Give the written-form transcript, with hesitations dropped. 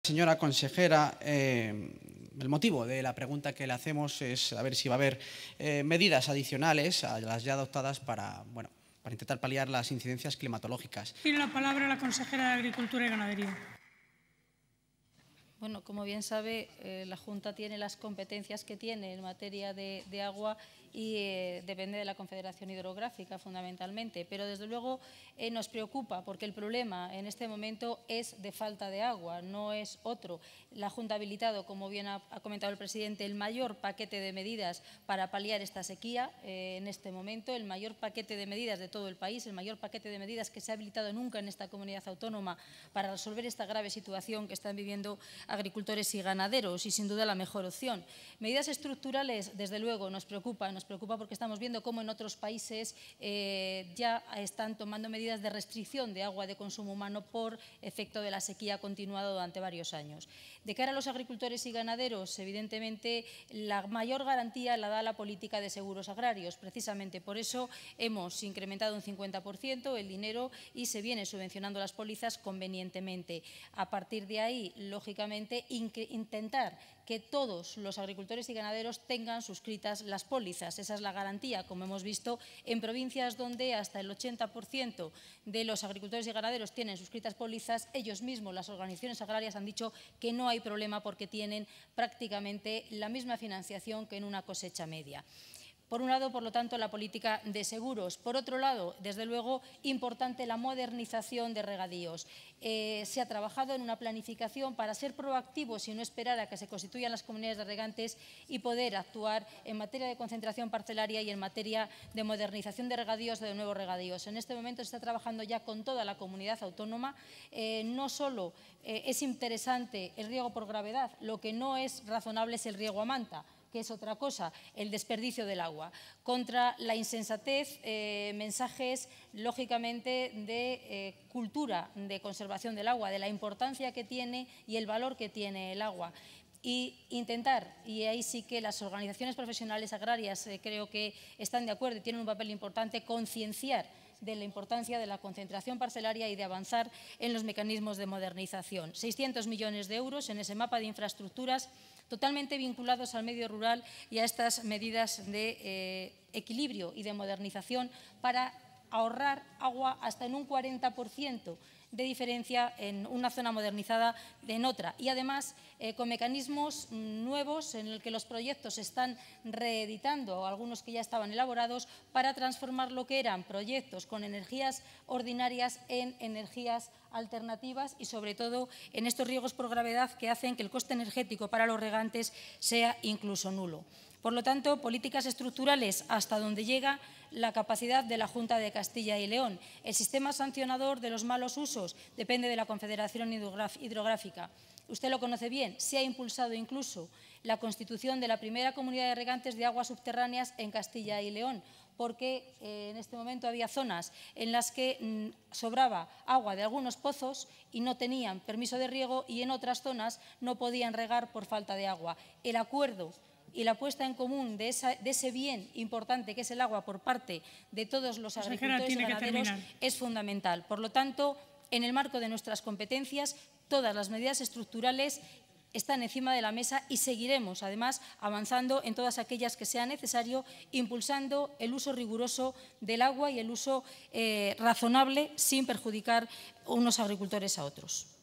Señora consejera, el motivo de la pregunta que le hacemos es a ver si va a haber medidas adicionales a las ya adoptadas para intentar paliar las incidencias climatológicas. Tiene la palabra la consejera de Agricultura y Ganadería. Bueno, como bien sabe, la Junta tiene las competencias que tiene en materia de agua y depende de la Confederación Hidrográfica fundamentalmente. Pero desde luego nos preocupa porque el problema en este momento es de falta de agua, no es otro. La Junta ha habilitado, como bien ha comentado el presidente, el mayor paquete de medidas para paliar esta sequía en este momento, el mayor paquete de medidas de todo el país, el mayor paquete de medidas que se ha habilitado nunca en esta comunidad autónoma para resolver esta grave situación que están viviendo agricultores y ganaderos y sin duda la mejor opción. Medidas estructurales, desde luego, nos preocupa porque estamos viendo cómo en otros países ya están tomando medidas de restricción de agua de consumo humano por efecto de la sequía continuada durante varios años. De cara a los agricultores y ganaderos, evidentemente, la mayor garantía la da la política de seguros agrarios. Precisamente por eso hemos incrementado un 50% el dinero y se viene subvencionando las pólizas convenientemente. A partir de ahí, lógicamente, intentar que todos los agricultores y ganaderos tengan suscritas las pólizas. Esa es la garantía, como hemos visto, en provincias donde hasta el 80% de los agricultores y ganaderos tienen suscritas pólizas. Ellos mismos, las organizaciones agrarias, han dicho que no hay problema porque tienen prácticamente la misma financiación que en una cosecha media. Por un lado, por lo tanto, la política de seguros. Por otro lado, desde luego, importante la modernización de regadíos. Se ha trabajado en una planificación para ser proactivos y no esperar a que se constituyan las comunidades de regantes y poder actuar en materia de concentración parcelaria y en materia de modernización de regadíos, de nuevos regadíos. En este momento se está trabajando ya con toda la comunidad autónoma. No solo es interesante el riego por gravedad, lo que no es razonable es el riego a manta, que es otra cosa, el desperdicio del agua. Contra la insensatez, mensajes, lógicamente, de cultura de conservación del agua, de la importancia que tiene y el valor que tiene el agua. Y intentar, y ahí sí que las organizaciones profesionales agrarias creo que están de acuerdo y tienen un papel importante, concienciar de la importancia de la concentración parcelaria y de avanzar en los mecanismos de modernización. 600 millones de euros en ese mapa de infraestructuras totalmente vinculados al medio rural y a estas medidas de equilibrio y de modernización para ahorrar agua hasta en un 40% de diferencia en una zona modernizada en otra. Y además con mecanismos nuevos en el que los proyectos se están reeditando, algunos que ya estaban elaborados, para transformar lo que eran proyectos con energías ordinarias en energías alternativas y sobre todo en estos riegos por gravedad que hacen que el coste energético para los regantes sea incluso nulo. Por lo tanto, políticas estructurales hasta donde llega la capacidad de la Junta de Castilla y León. El sistema sancionador de los malos usos depende de la Confederación Hidrográfica. Usted lo conoce bien, se ha impulsado incluso la constitución de la primera comunidad de regantes de aguas subterráneas en Castilla y León, porque en este momento había zonas en las que sobraba agua de algunos pozos y no tenían permiso de riego y en otras zonas no podían regar por falta de agua. El acuerdo y la puesta en común de ese bien importante que es el agua por parte de todos los agricultores y ganaderos es fundamental. Por lo tanto, en el marco de nuestras competencias, todas las medidas estructurales están encima de la mesa y seguiremos, además, avanzando en todas aquellas que sea necesario, impulsando el uso riguroso del agua y el uso razonable sin perjudicar unos agricultores a otros.